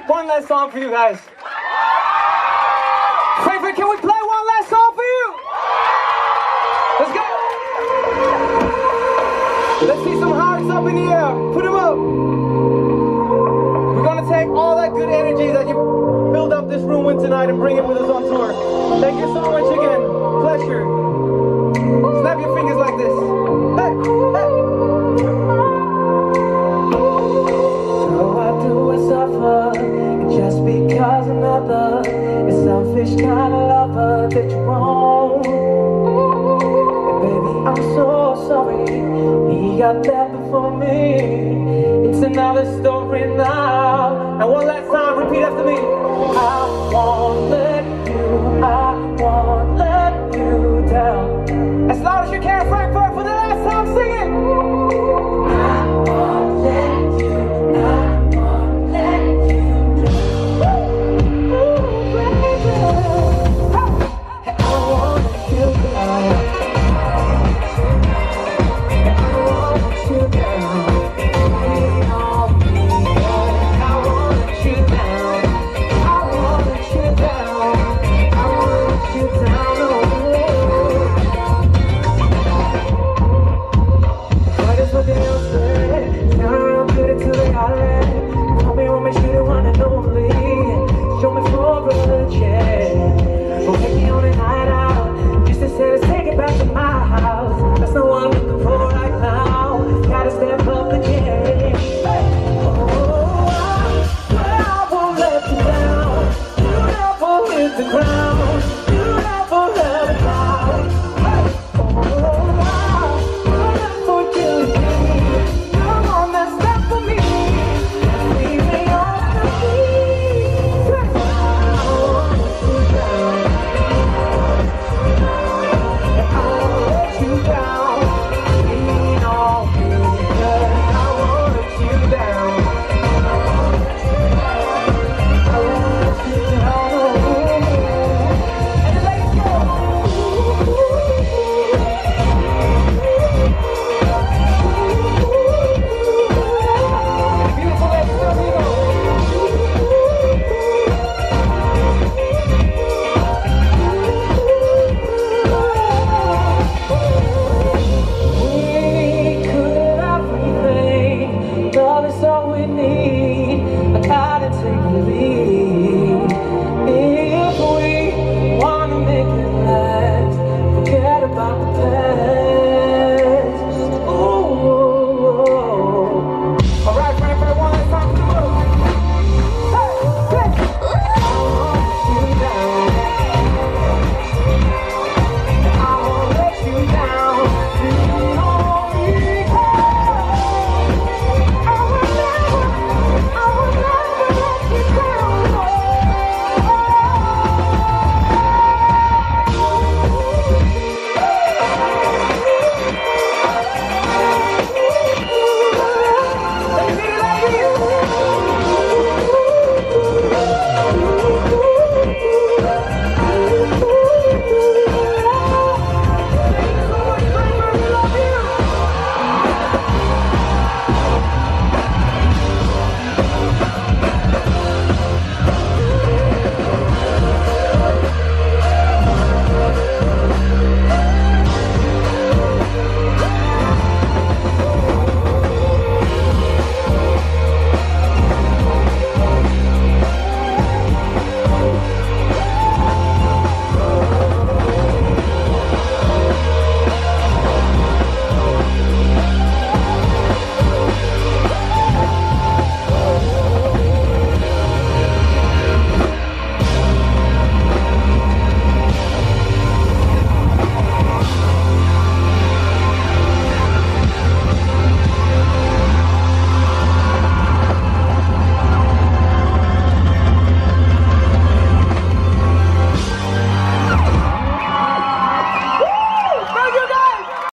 One last song for you guys. Frankfurt, can we play one last song for you? Let's go. Let's see some hearts up in the air. Put them up. We're gonna take all that good energy that you filled up this room with tonight and bring it with us on tour. Thank you so much again. Pleasure. Snap your fingers like this. Hey, hey. So why do I suffer just because another is selfish kind of lover that you wrong? And baby, I'm so sorry. He got that before me. It's another story now. And one last time, repeat after me. I want